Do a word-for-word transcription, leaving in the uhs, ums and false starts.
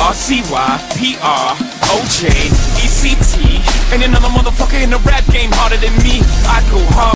R C Y P R O J E C T. Ain't another motherfucker in the rap game harder than me. I go hard.